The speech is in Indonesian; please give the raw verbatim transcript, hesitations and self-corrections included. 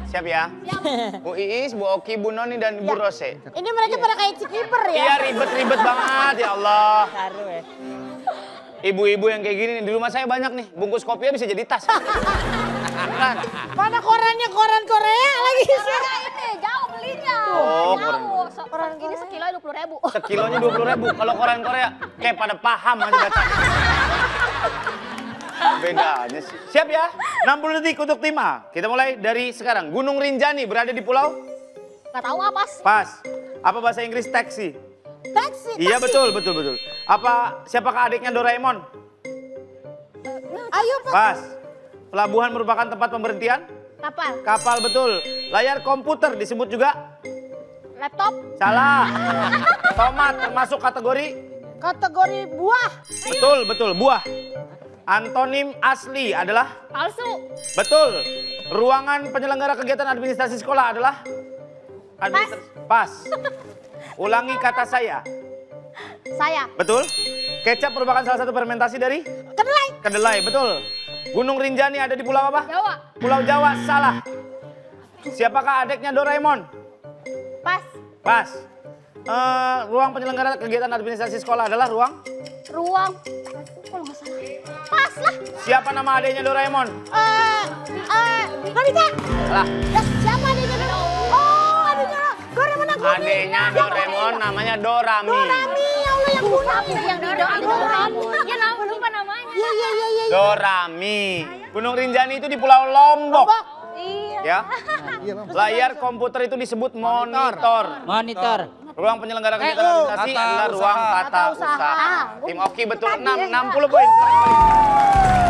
Siap ya? Siap. Bu Iis, Bu Oki, Bu Noni, dan Bu Rose. Ini mereka pada kayak cikiper ya? Iya, ribet-ribet banget, ya Allah. Saru ya. Ibu-ibu yang kayak gini nih, di rumah saya banyak nih. Bungkus kopinya bisa jadi tas. Beneran. Mana korannya, koran Korea lagi sih? Ini jauh belinya. Oh, jauh. So, koran ini Korea. sekilo dua puluh ribu. Sekilonya dua puluh ribu. Kalau koran Korea, kayak pada paham aja data. Bedanya sih. Siap ya? enam puluh detik untuk tim A. Kita mulai dari sekarang. Gunung Rinjani berada di pulau? Gak tahu apa. Pas. Apa bahasa Inggris taksi? Taksi, Iya taksi. betul, betul, betul. Apa, siapakah adiknya Doraemon? Ayo Pak. Pas. Pelabuhan merupakan tempat pemberhentian? Kapal. Kapal betul. Layar komputer disebut juga? Laptop. Salah. Tomat termasuk kategori? Kategori buah. Betul, betul. Buah. Antonim asli adalah? Palsu. Betul. Ruangan penyelenggara kegiatan administrasi sekolah adalah? Administrasi. Pas. Ulangi kata saya. Saya. Betul. Kecap merupakan salah satu fermentasi dari? Kedelai. Kedelai, betul. Gunung Rinjani ada di pulau apa? Jawa. Pulau Jawa, salah. Siapakah adiknya Doraemon? Pas. Pas. Eh, ruang penyelenggara kegiatan administrasi sekolah adalah ruang? Ruang. Kalau nggak salah. Pas lah. Siapa nama adiknya Doraemon? Eh, eh, Nobita. Salah. Ya, siapa adiknya Doraemon? Oh, adiknya Doraemon yang kuning. Adiknya Doraemon namanya Dorami. Dorami, ya Allah yang kuning. Yang di doang itu kamu. Ya nama lupa namanya. Iya, iya, iya, iya. Dorami. Gunung Rinjani itu di Pulau Lombok. Lombok. Iya. Ya. Layar komputer itu disebut monitor. Monitor. Ruang penyelenggara kegiatan Eh, oh. administrasi Tata adalah ruang usaha. tata Tata usaha. usaha. Tim Oki betul. Tadi enam, ya. enam puluh poin. Sekarang kembali.